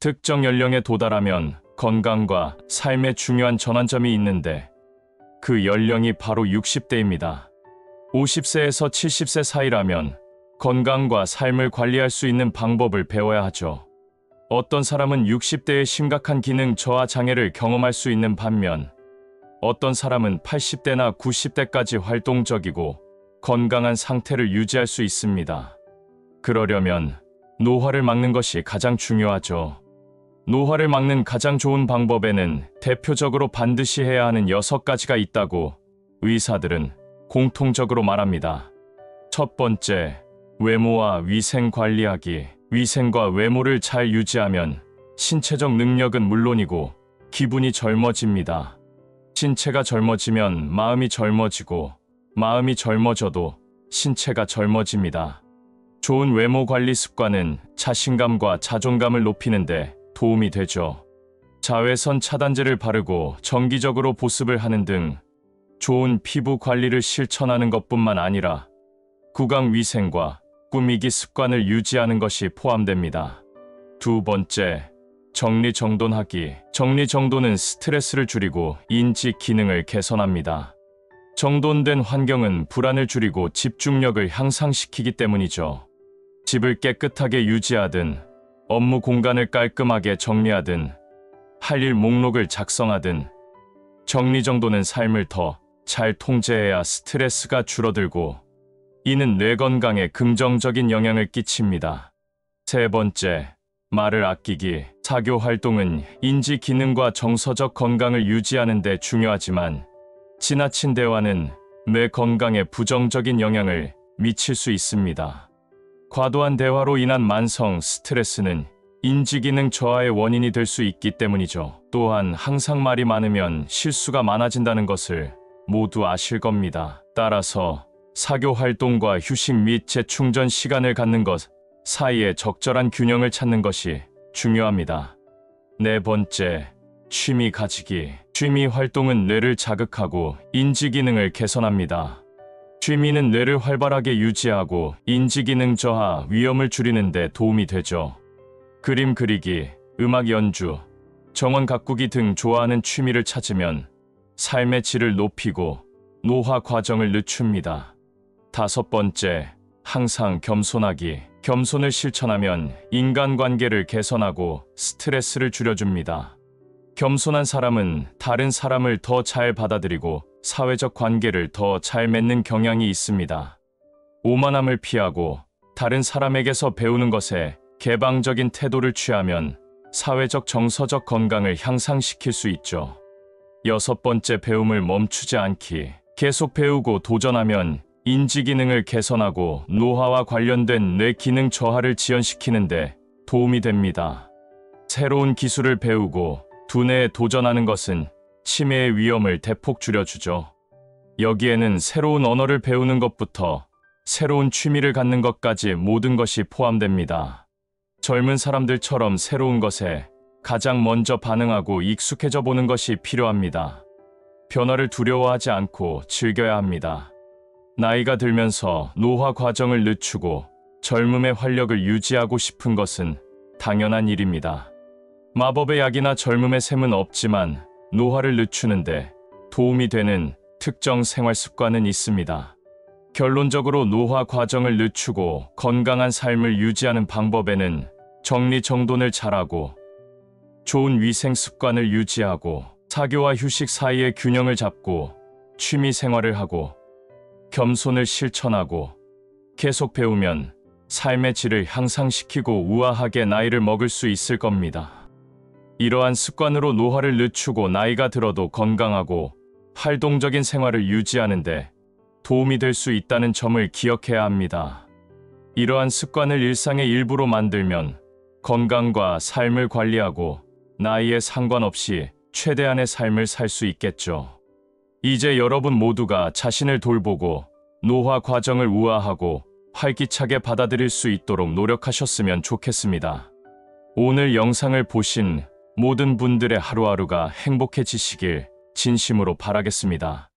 특정 연령에 도달하면 건강과 삶의 중요한 전환점이 있는데 그 연령이 바로 60대입니다. 50세에서 70세 사이라면 건강과 삶을 관리할 수 있는 방법을 배워야 하죠. 어떤 사람은 60대에 심각한 기능 저하 장애를 경험할 수 있는 반면 어떤 사람은 80대나 90대까지 활동적이고 건강한 상태를 유지할 수 있습니다. 그러려면 노화를 막는 것이 가장 중요하죠. 노화를 막는 가장 좋은 방법에는 대표적으로 반드시 해야 하는 6가지가 있다고 의사들은 공통적으로 말합니다. 첫 번째, 외모와 위생 관리하기. 위생과 외모를 잘 유지하면 신체적 능력은 물론이고 기분이 젊어집니다. 신체가 젊어지면 마음이 젊어지고 마음이 젊어져도 신체가 젊어집니다. 좋은 외모 관리 습관은 자신감과 자존감을 높이는데 도움이 되죠. 자외선 차단제를 바르고 정기적으로 보습을 하는 등 좋은 피부 관리를 실천하는 것뿐만 아니라 구강 위생과 꾸미기 습관을 유지하는 것이 포함됩니다. 두 번째, 정리정돈하기. 정리정돈은 스트레스를 줄이고 인지 기능을 개선합니다. 정돈된 환경은 불안을 줄이고 집중력을 향상시키기 때문이죠. 집을 깨끗하게 유지하든 업무 공간을 깔끔하게 정리하든 할 일 목록을 작성하든 정리정돈은 삶을 더 잘 통제해야 스트레스가 줄어들고 이는 뇌 건강에 긍정적인 영향을 끼칩니다. 세 번째, 말을 아끼기. 사교 활동은 인지 기능과 정서적 건강을 유지하는 데 중요하지만 지나친 대화는 뇌 건강에 부정적인 영향을 미칠 수 있습니다. 과도한 대화로 인한 만성 스트레스는 인지기능 저하의 원인이 될 수 있기 때문이죠. 또한 항상 말이 많으면 실수가 많아진다는 것을 모두 아실 겁니다. 따라서 사교 활동과 휴식 및 재충전 시간을 갖는 것 사이에 적절한 균형을 찾는 것이 중요합니다. 네 번째, 취미 가지기. 취미 활동은 뇌를 자극하고 인지 기능을 개선합니다. 취미는 뇌를 활발하게 유지하고 인지 기능 저하 위험을 줄이는 데 도움이 되죠. 그림 그리기, 음악 연주, 정원 가꾸기 등 좋아하는 취미를 찾으면 삶의 질을 높이고 노화 과정을 늦춥니다. 다섯 번째, 항상 겸손하기. 겸손을 실천하면 인간관계를 개선하고 스트레스를 줄여줍니다. 겸손한 사람은 다른 사람을 더 잘 받아들이고 사회적 관계를 더 잘 맺는 경향이 있습니다. 오만함을 피하고 다른 사람에게서 배우는 것에 개방적인 태도를 취하면 사회적 정서적 건강을 향상시킬 수 있죠. 여섯 번째, 배움을 멈추지 않기. 계속 배우고 도전하면 인지 기능을 개선하고 노화와 관련된 뇌 기능 저하를 지연시키는데 도움이 됩니다. 새로운 기술을 배우고 두뇌에 도전하는 것은 치매의 위험을 대폭 줄여주죠. 여기에는 새로운 언어를 배우는 것부터 새로운 취미를 갖는 것까지 모든 것이 포함됩니다. 젊은 사람들처럼 새로운 것에 가장 먼저 반응하고 익숙해져 보는 것이 필요합니다. 변화를 두려워하지 않고 즐겨야 합니다. 나이가 들면서 노화 과정을 늦추고 젊음의 활력을 유지하고 싶은 것은 당연한 일입니다. 마법의 약이나 젊음의 셈은 없지만 노화를 늦추는데 도움이 되는 특정 생활 습관은 있습니다. 결론적으로 노화 과정을 늦추고 건강한 삶을 유지하는 방법에는 정리정돈을 잘하고 좋은 위생 습관을 유지하고 사교와 휴식 사이의 균형을 잡고 취미 생활을 하고 겸손을 실천하고 계속 배우면 삶의 질을 향상시키고 우아하게 나이를 먹을 수 있을 겁니다. 이러한 습관으로 노화를 늦추고 나이가 들어도 건강하고 활동적인 생활을 유지하는데 도움이 될 수 있다는 점을 기억해야 합니다. 이러한 습관을 일상의 일부로 만들면 건강과 삶을 관리하고 나이에 상관없이 최대한의 삶을 살 수 있겠죠. 이제 여러분 모두가 자신을 돌보고 노화 과정을 우아하고 활기차게 받아들일 수 있도록 노력하셨으면 좋겠습니다. 오늘 영상을 보신 모든 분들의 하루하루가 행복해지시길 진심으로 바라겠습니다.